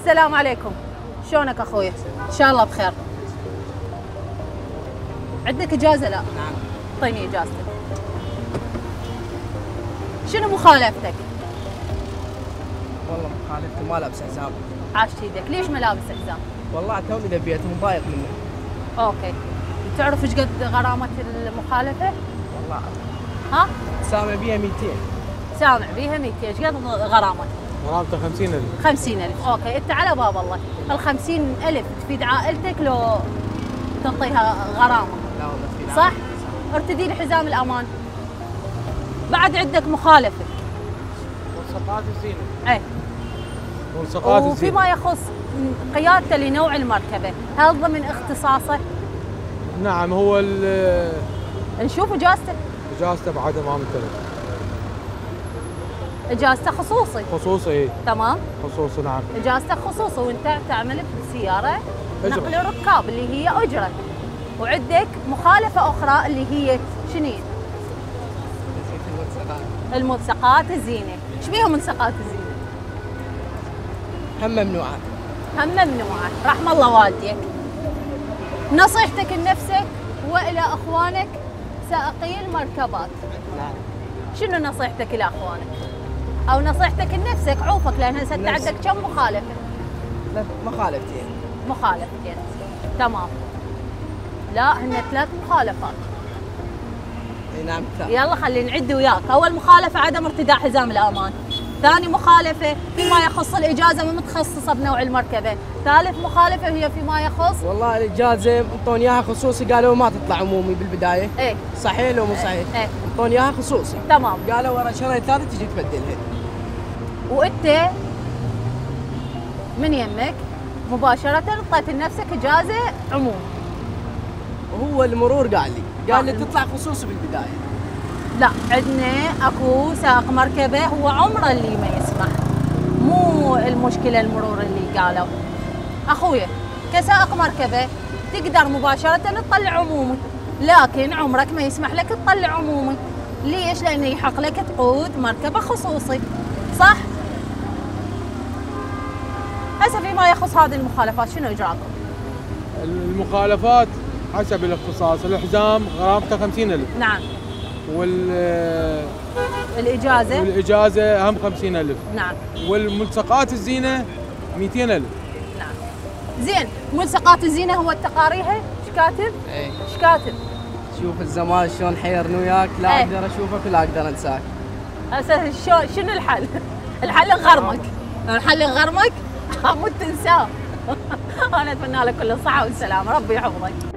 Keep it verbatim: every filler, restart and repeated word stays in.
السلام عليكم، شلونك اخوي؟ ان شاء الله بخير. عندك اجازه؟ لا. نعم. اعطيني اجازتك. شنو مخالفتك؟ والله مخالفتي ما لابس حزام. عاشت ايدك، ليش ما لابس حزام؟ والله توني ذبيت مضايق منه. اوكي. تعرف ايش قد غرامه المخالفه؟ والله ها؟ سامع بيها مئتين. سامع بيها مئتين، ايش قد غرامه؟ غرامته خمسين ألف. خمسين ألف، اوكي، انت على باب الله، ال خمسين ألف تفيد عائلتك لو تعطيها غرامه؟ لا والله تفيد. صح؟ ارتدي لي حزام الامان. بعد عندك مخالفه. ملصقات الزينة. ايه. ملصقات الزينة. وفيما يخص قيادته لنوع المركبه، هل ضمن اختصاصه؟ نعم، هو ال نشوف اجازته. اجازته بعد ما ممتلك. اجازته خصوصي. خصوصي ايه. تمام. خصوصي نعم. اجازته خصوصي، وانت تعمل بسياره أجرة. نقل ركاب اللي هي اجره. وعندك مخالفه اخرى اللي هي شنو؟ الملصقات. الملصقات الزينه، ايش بيها ملصقات الزينه؟ هم ممنوعة. هم ممنوعه، رحم الله والديك. نصيحتك لنفسك والى اخوانك سائقي المركبات. نعم. شنو نصيحتك الى اخوانك؟ او نصيحتك لنفسك عوفك، لان هسه انت عندك كم مخالفه؟ لا مخالفتين. مخالفتين، تمام. لا، هن ثلاث مخالفات. اي نعم ثلاث. يلا خلينا نعد وياك. اول مخالفه عدم ارتداء حزام الامان. ثاني مخالفه فيما يخص الاجازه ما متخصصه بنوع المركبه. ثالث مخالفه هي فيما يخص والله الاجازة انطوني اياها خصوصي، قالوا ما تطلع عمومي بالبداية. ايه. صحيح لو مو صحيح؟ ايه. انطوني اياها خصوصي. تمام. قالوا ورا شهرين ثلاثة تجي تبدلها. وانت من يمك مباشره اعطيت لنفسك اجازه عموم. وهو المرور قال لي قال لي آه. تطلع خصوصي بالبداية. لا، عندنا اكو سائق مركبه هو عمره اللي ما يسمح، مو المشكله المرور اللي قالوا. اخويا كسائق مركبه تقدر مباشره تطلع عمومي، لكن عمرك ما يسمح لك تطلع عمومي. ليش؟ لانه يحق لك تقود مركبه خصوصي، صح؟ هسه فيما يخص هذه المخالفات شنو اجراءكم؟ المخالفات حسب الاختصاص. الحزام غرامته خمسين ألف. نعم. وال الاجازه؟ والاجازه هم خمسين ألف. نعم. والملصقات الزينه مئتين ألف. نعم. زين، ملصقات الزينه هو التقاريها ايش كاتب؟ ايه. ايش كاتب؟ شوف الزمان شلون حيرني وياك، لا ايه. اقدر اشوفك ولا اقدر انساك. هسه شو شنو الحل؟ الحل نغرمك، الحل نغرمك مو تنساه. انا اتمنى لك كل الصحه والسلامه، ربي يحفظك.